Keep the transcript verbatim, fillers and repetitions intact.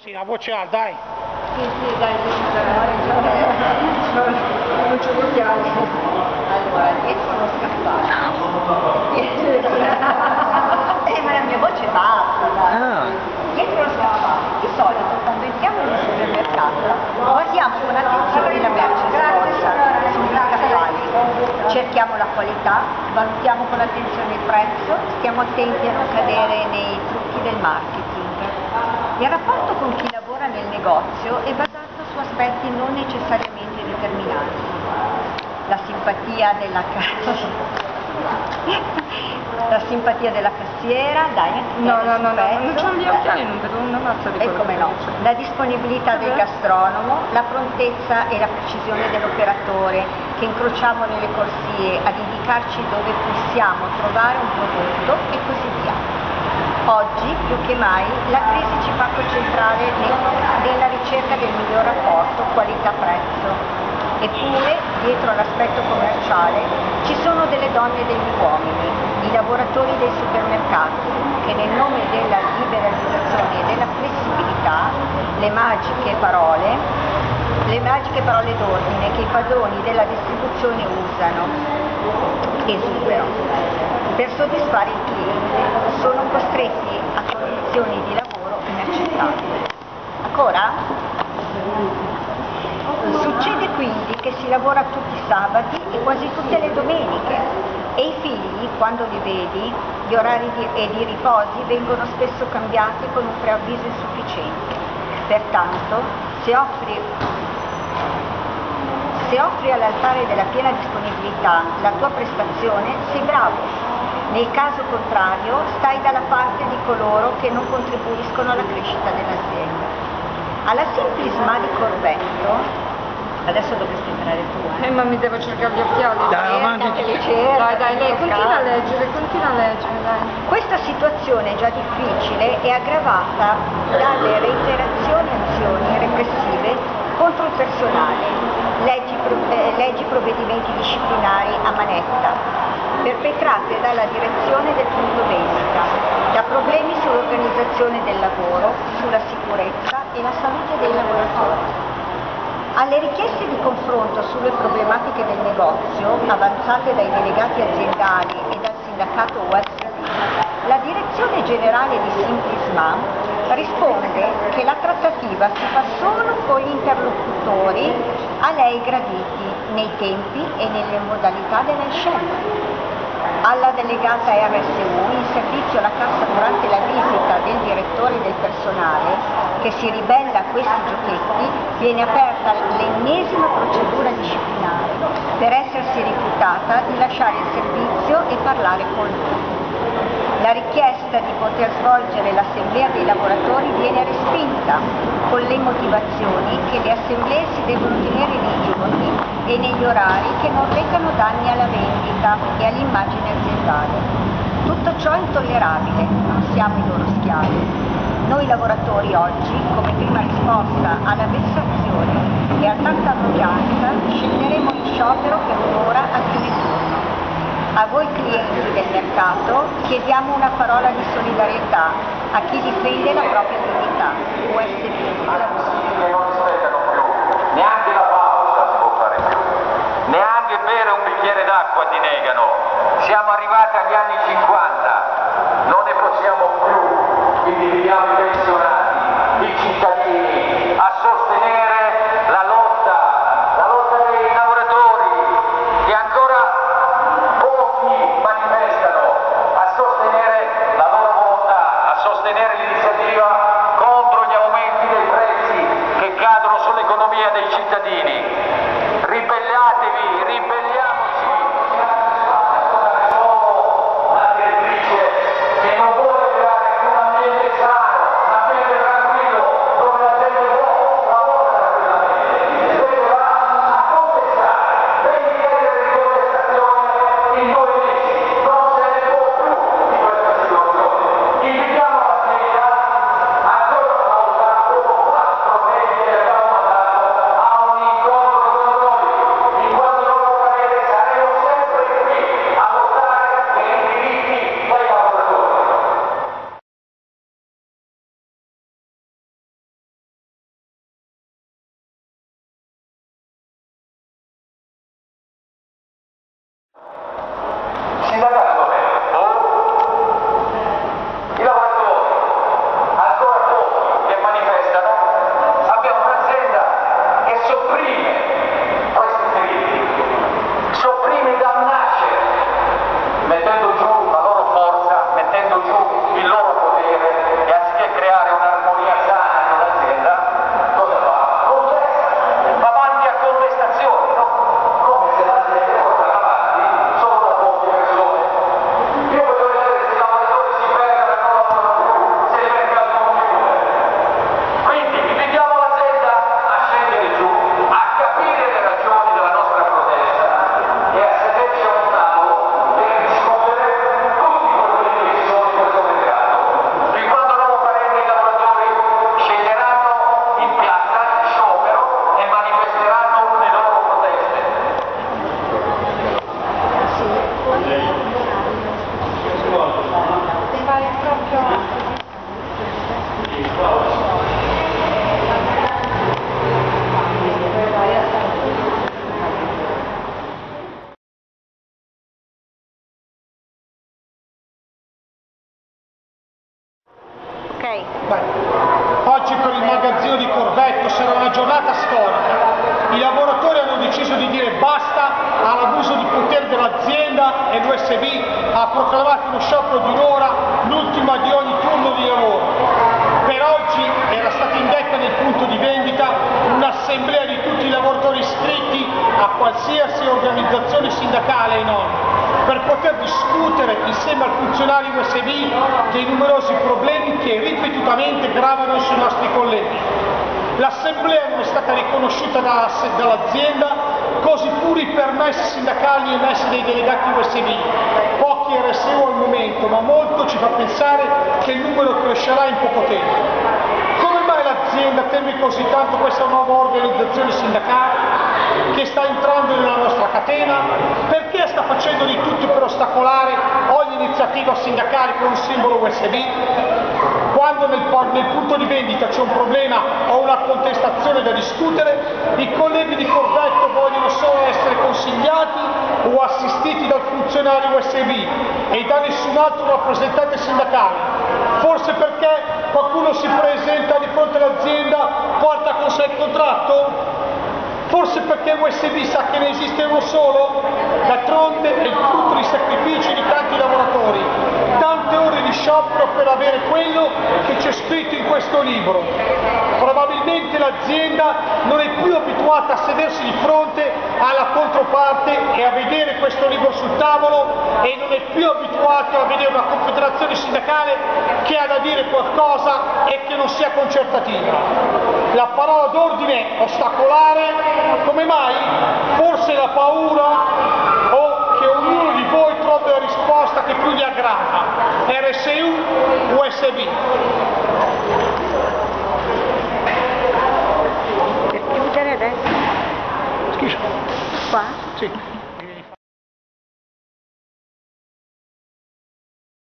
Sì, a voce alta, dai. Sì, sì, dai, non, non ci votiamo. Allora, dietro sono scappato. Eh, ma la mia voce bassa, dai. Ah. Dietro lo scappato. Di solito, quando entriamo in un supermercato, guardiamo con attenzione la merce esposta sugli scaffali. Cerchiamo la qualità, valutiamo con attenzione il prezzo, stiamo attenti a non cadere nei trucchi del marketing. Il rapporto con chi lavora nel negozio è basato su aspetti non necessariamente determinati. La simpatia della cassiera, la simpatia della cassiera, dai, no, no, no, no, non c'ho gli occhiali, non vedo una mazza di quello. E come no, la disponibilità del gastronomo, la prontezza e la precisione dell'operatore che incrociamo nelle corsie ad indicarci dove possiamo trovare un prodotto e così via. Oggi, più che mai, la crisi ci fa concentrare nella ricerca del miglior rapporto qualità-prezzo. Eppure, dietro all'aspetto commerciale, ci sono delle donne e degli uomini, i lavoratori dei supermercati, che nel nome della liberalizzazione e della flessibilità, le magiche parole, le magiche parole d'ordine che i padroni della distribuzione usano, esuberano. Per soddisfare il cliente sono costretti a condizioni di lavoro inaccettabili. Ancora? Succede quindi che si lavora tutti i sabati e quasi tutte le domeniche e i figli, quando li vedi, gli orari di, e di riposi vengono spesso cambiati con un preavviso insufficiente. Pertanto, se offri Se offri all'altare della piena disponibilità la tua prestazione, sei bravo. Nel caso contrario, stai dalla parte di coloro che non contribuiscono alla crescita dell'azienda. Alla simplisma di Corvetto, adesso dovresti entrare tu. Eh, ma mi devo cercare gli occhiali. Dai, avanti. Dai, dai, lei, continua a leggere, continua a leggere, dai. Questa situazione già difficile è aggravata dalle reiterazioni azioni repressive contro il personale, leggi, eh, leggi provvedimenti disciplinari a manetta, perpetrate dalla direzione del punto vendita, da problemi sull'organizzazione del lavoro, sulla sicurezza e la salute dei lavoratori. Alle richieste di confronto sulle problematiche del negozio, avanzate dai delegati aziendali e dal sindacato U S P, la direzione generale di Simplisma risponde che la trattativa si fa solo con gli interlocutori a lei graditi nei tempi e nelle modalità delle scelte. Alla delegata R S U in servizio alla cassa durante la visita del direttore del personale che si ribella a questi giochetti viene aperta l'ennesima procedura disciplinare per essersi rifiutata di lasciare il servizio e parlare con lui. La richiesta di poter svolgere l'assemblea dei lavoratori viene respinta con le motivazioni che le assemblee si devono tenere nei giorni e negli orari che non recano danni alla vendita e all'immagine aziendale. Tutto ciò è intollerabile, non siamo i loro schiavi. Noi lavoratori oggi, come prima risposta alla vessazione e a tanta arroganza, scenderemo in sciopero per un'ora al fine turno. A voi clienti del mercato chiediamo una parola di solidarietà a chi difende la propria dignità. U S P. Che non rispettano più, neanche la pausa si può fare più, neanche bere un bicchiere d'acqua ti negano. Siamo arrivati agli anni cinquanta, non ne possiamo più, quindi vediamo i pensionati, i cittadini a sostenere la lotta, la lotta dei lavoratori che ancora pochi manifestano, a sostenere la loro volontà, a sostenere l'iniziativa contro gli aumenti dei prezzi che cadono sull'economia dei cittadini. Ribellatevi, ribelliamoci. Solo la direttrice che non vuole creare un ambiente sano, ma per lei. Beh, oggi per il magazzino di Corvetto sarà una giornata storica. I lavoratori hanno deciso di dire basta all'abuso di potere dell'azienda e l'U S B ha proclamato uno sciopero di un'ora, l'ultima di ogni turno di lavoro. Per oggi era stata indetta nel punto di vendita un'assemblea di tutti i lavoratori iscritti a qualsiasi organizzazione sindacale e non, per poter discutere insieme al funzionario U S B dei numerosi problemi che ripetutamente gravano sui nostri colleghi. L'assemblea non è stata riconosciuta dall'azienda, così pure i permessi sindacali emessi dai delegati U S B. Pochi R S U al momento, ma molto ci fa pensare che il numero crescerà in poco tempo. Come mai l'azienda teme così tanto questa nuova organizzazione sindacale che sta entrando nella nostra catena? Perché sta facendo di tutto per ostacolare ogni iniziativa sindacale con un simbolo U S B? Quando nel, nel punto di vendita c'è un problema o una contestazione da discutere, i colleghi di Corvetto vogliono solo essere consigliati o assistiti dal funzionario U S B e da nessun altro rappresentante sindacale. Forse perché qualcuno si presenta di fronte all'azienda, porta con sé il contratto? Forse perché U S B sa che ne esiste uno solo? D'altronde è il frutto di sacrifici di tanti lavoratori, tante ore di sciopero per avere quello che c'è scritto in questo libro. Probabilmente l'azienda non è più abituata a sedersi di fronte alla controparte e a vedere questo libro sul tavolo e non è più abituata a vedere una confederazione sindacale che ha da dire qualcosa e che non sia concertativa. La parola d'ordine è ostacolare. Come mai? Forse la paura o che ognuno di voi trovi la risposta che più gli aggrada. R S U, U S B.